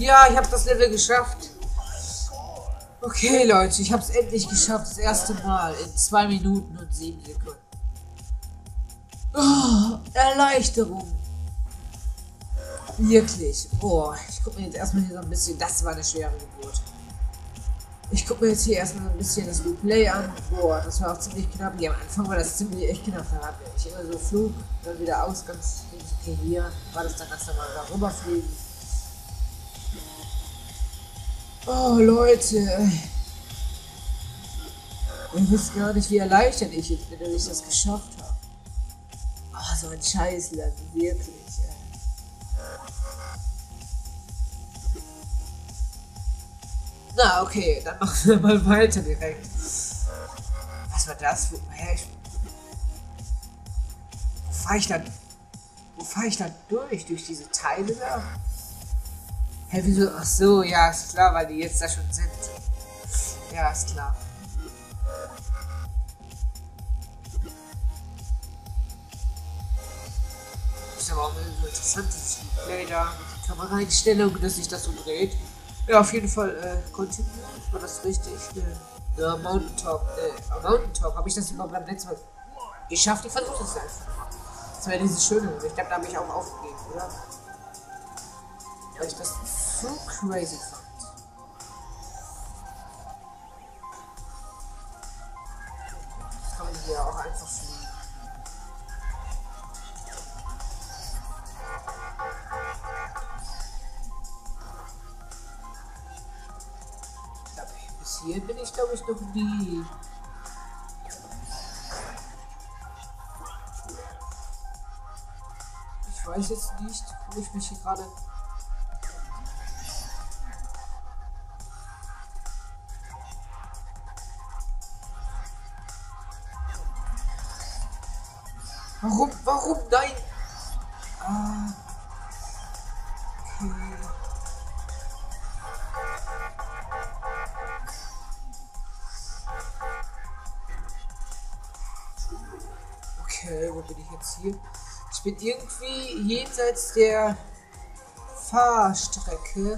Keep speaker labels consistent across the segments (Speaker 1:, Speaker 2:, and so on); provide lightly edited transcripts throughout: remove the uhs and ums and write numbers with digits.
Speaker 1: Ja, ich habe das Level geschafft. Okay, Leute, ich habe es endlich geschafft. Das erste Mal in 2 Minuten und 7 Sekunden. Oh, Erleichterung. Wirklich. Oh, ich gucke mir jetzt erstmal hier so ein bisschen. Das war eine schwere Geburt. Ich gucke mir jetzt hier erstmal ein bisschen das Replay an. Boah, das war auch ziemlich knapp. Hier am Anfang war das ziemlich echt knapp. Da hatte ich immer so Flug, dann wieder aus, ganz okay, hier war das dann ganz normal darüber fliegen. Oh, Leute. Ihr wisst gar nicht, wie erleichtert ich jetzt bin, dass ich das geschafft habe. Oh, so ein Scheißland, wirklich. Na, okay, dann machen wir mal weiter direkt. Was war das für... Wo fahre ich dann... Wo fahre ich dann durch? Durch diese Teile da? Hä, wieso? Ach so, ja, ist klar, weil die jetzt da schon sind. Ja, ist klar. Ist aber auch so interessant, dieses Replay da mit der Kameraeinstellung, dass sich das so dreht. Ja, auf jeden Fall, continue, war das richtig? Ja, Mountain Top, habe ich das überhaupt beim letzten Mal geschafft? Ich versuche das einfach. Das wäre dieses Schöne, ich glaube, da habe ich auch aufgegeben, oder? Weil ich das so crazy fand. Das kann man hier auch einfach fliegen. Hier bin ich, glaube ich, noch nie. Ich weiß jetzt nicht, wo ich mich hier gerade... Warum? Nein! Ah. Okay. Okay, wo bin ich jetzt hier? Ich bin irgendwie jenseits der Fahrstrecke.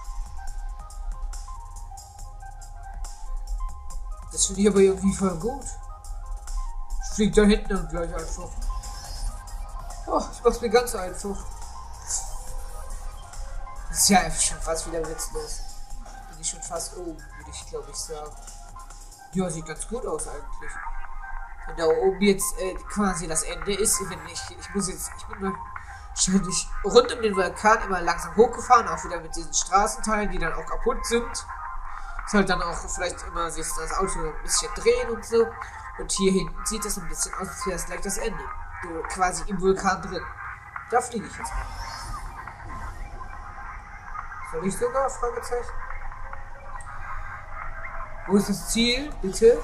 Speaker 1: Das finde ich aber irgendwie voll gut. Ich fliege da hinten und gleich einfach. Oh, ich mach's mir ganz einfach. Das ist ja einfach schon fast wieder witzlos. Bin ich schon fast oben, würde ich glaube ich sagen. Ja, sieht ganz gut aus eigentlich. Wenn da oben jetzt quasi das Ende ist, wenn ich bin wahrscheinlich rund um den Vulkan immer langsam hochgefahren, auch wieder mit diesen Straßenteilen, die dann auch kaputt sind. Soll dann auch vielleicht immer sich das Auto ein bisschen drehen und so. Und hier hinten sieht das ein bisschen aus, als wäre es gleich das Ende. So quasi im Vulkan drin. Da fliege ich jetzt mal. Soll ich sogar? Fragezeichen. Wo ist das Ziel? Bitte?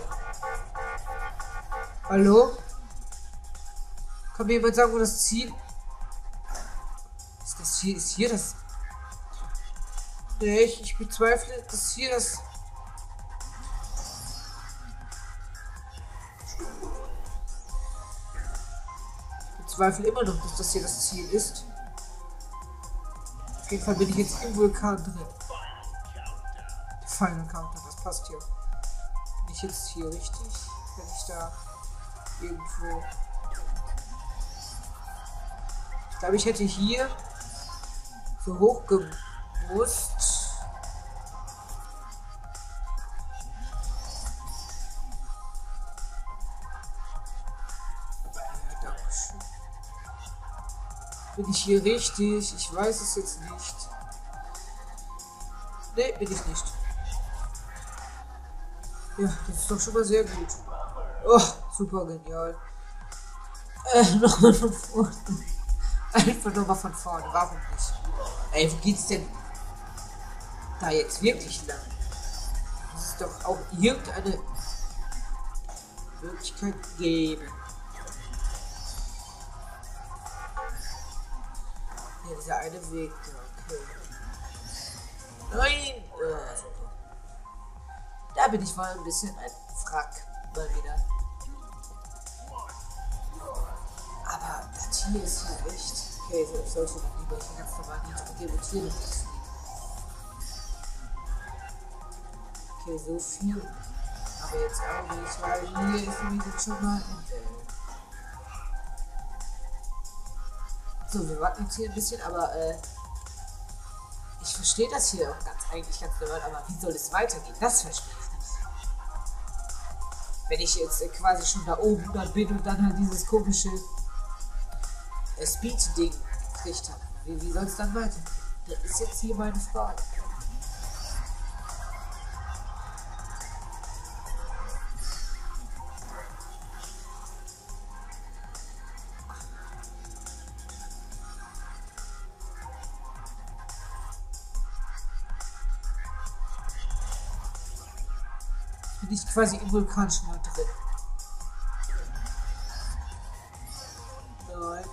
Speaker 1: Hallo? Kann mir jemand sagen, wo das Ziel ist? Das Ziel ist hier das... Nee, ich bezweifle, dass hier das... Ich bezweifle immer noch, dass das hier das Ziel ist. Auf jeden Fall bin ich jetzt im Vulkan drin. Final Countdown, das passt hier. Bin ich jetzt hier richtig? Wenn ich da irgendwo... Ich glaube, ich hätte hier so hoch gemusst. Ja, dankeschön. Bin ich hier richtig? Ich weiß es jetzt nicht. Nee, bin ich nicht. Ja, das ist doch schon mal sehr gut. Oh, super genial. Nochmal von vorne. Einfach nochmal von vorne. Warum nicht? Ey, wo geht's denn da jetzt wirklich lang? Muss es doch auch irgendeine Möglichkeit geben. Hier ist ja eine Weg da. Okay. Nein! Da bin ich mal ein bisschen ein Wrack. Mal wieder. Aber das hier ist ja echt. Okay, so sollte man lieber hier ganz normal niedrige Tiere fliegen. Okay, so viel. Aber jetzt auch nicht, weil hier ist nämlich jetzt schon mal Ende. So, wir warten jetzt hier ein bisschen, aber ich verstehe das hier auch eigentlich ganz normal, aber wie soll es weitergehen? Das verstehe ich nicht. Wenn ich jetzt quasi schon da oben dann bin und dann halt dieses komische Speed-Ding gekriegt habe. Wie soll es dann weitergehen? Das ist jetzt hier meine Frage. Bin ich quasi im Vulkan schon mal drin. Nein.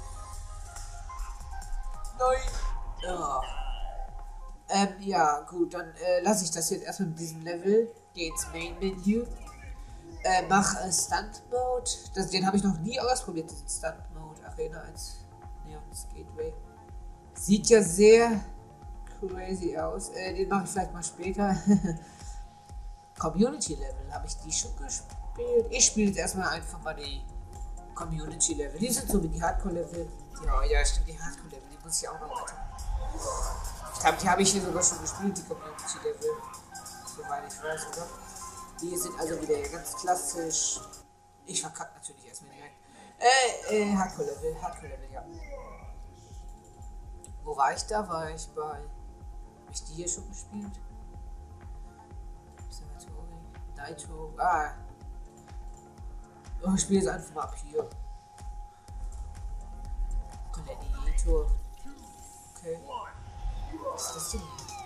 Speaker 1: Nein. Ja. Ja, gut, dann lasse ich das jetzt erstmal mit diesem Level. Geh ins Main-Menü. Mach Stunt-Mode. Den habe ich noch nie ausprobiert, diesen Stunt-Mode. Arena 1 Neons Gateway. Sieht ja sehr crazy aus. Den mache ich vielleicht mal später. Community Level, habe ich die schon gespielt? Ich spiele jetzt erstmal einfach mal die Community Level. Die sind so wie die Hardcore Level. Ja, stimmt, die Hardcore Level, die muss ich auch noch weiter. Ich glaube, die habe ich hier sogar schon gespielt, die Community Level. Soweit ich weiß, oder? Die sind also wieder ganz klassisch. Ich verkacke natürlich erstmal direkt. Hardcore Level, ja. Wo war ich da? War ich bei. Habe ich die hier schon gespielt? Nitro. Oh, ich spiele jetzt einfach mal ab hier. Gladiator. Okay. Was ist das denn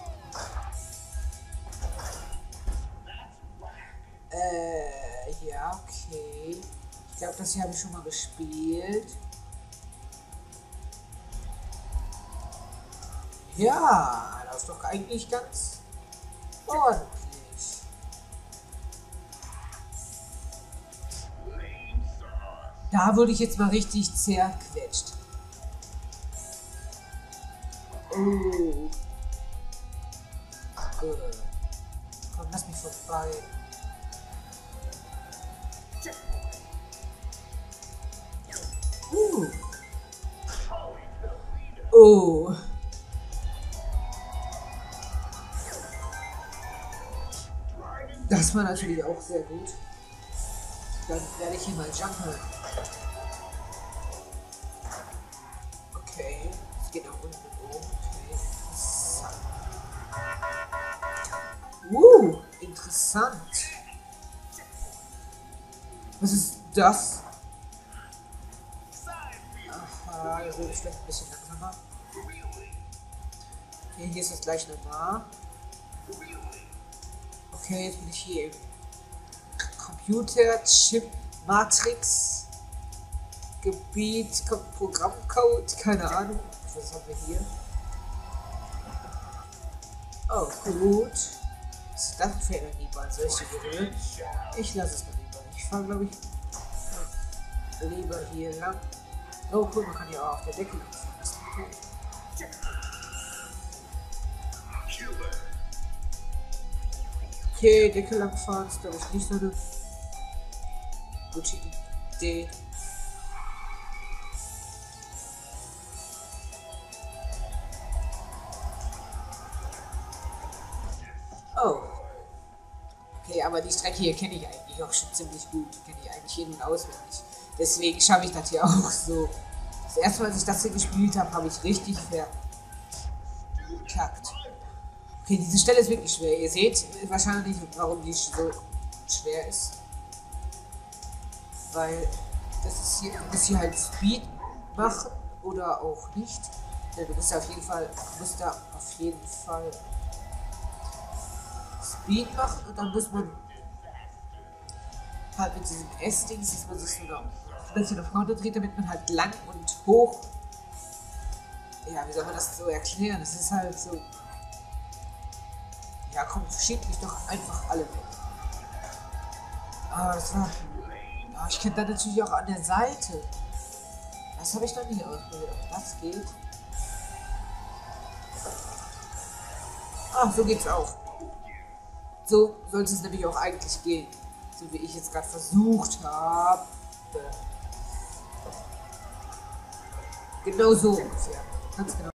Speaker 1: hier? Ja, okay. Ich glaube, das hier habe ich schon mal gespielt. Ja, das ist doch eigentlich ganz ordentlich. Da wurde ich jetzt mal richtig zerquetscht. Oh. Komm, lass mich vorbei. Oh. Das war natürlich auch sehr gut. Dann werde ich hier mal jumpen. Okay, es geht nach unten und oben. Okay. Interessant. Was ist das? Aha, hier wird es vielleicht ein bisschen langsamer. Okay, hier ist das gleich nochmal. Okay, jetzt bin ich hier im Computer, Chip, Matrix, Gebiet, Programmcode, keine Ahnung. Was haben wir hier? Oh, gut. Was ist das für Energiebahn? Soll ich die berühren? Ich lasse es mal lieber. Ich fahre, glaube ich, lieber hier lang. Oh, cool, man kann hier auch auf der Decke fahren. Okay, Decke lang fahren ist, glaube ich, nicht so eine gute Idee. Oh. Okay, aber die Strecke hier kenne ich eigentlich auch schon ziemlich gut. Kenne ich eigentlich hin und auswendig. Deswegen schaffe ich das hier auch so. Das erste Mal, als ich das hier gespielt habe, habe ich richtig verkackt. Okay, diese Stelle ist wirklich schwer. Ihr seht wahrscheinlich, warum die so schwer ist. Weil das ist hier, du musst hier halt Speed machen oder auch nicht. Ja, du musst da auf jeden Fall, Speed machen und dann muss man halt mit diesem S-Dings, dass man sich so ein bisschen nach vorne dreht, damit man halt lang und hoch. Ja, wie soll man das so erklären? Das ist halt so. Ja, komm, schiebt mich doch einfach alle weg. Aber das war. Ja, ich kenne da natürlich auch an der Seite. Das habe ich noch nie ausprobiert. Ob das geht. Ah, so geht's auch. So sollte es nämlich auch eigentlich gehen. So wie ich jetzt gerade versucht habe. Genau so ungefähr. Ganz genau.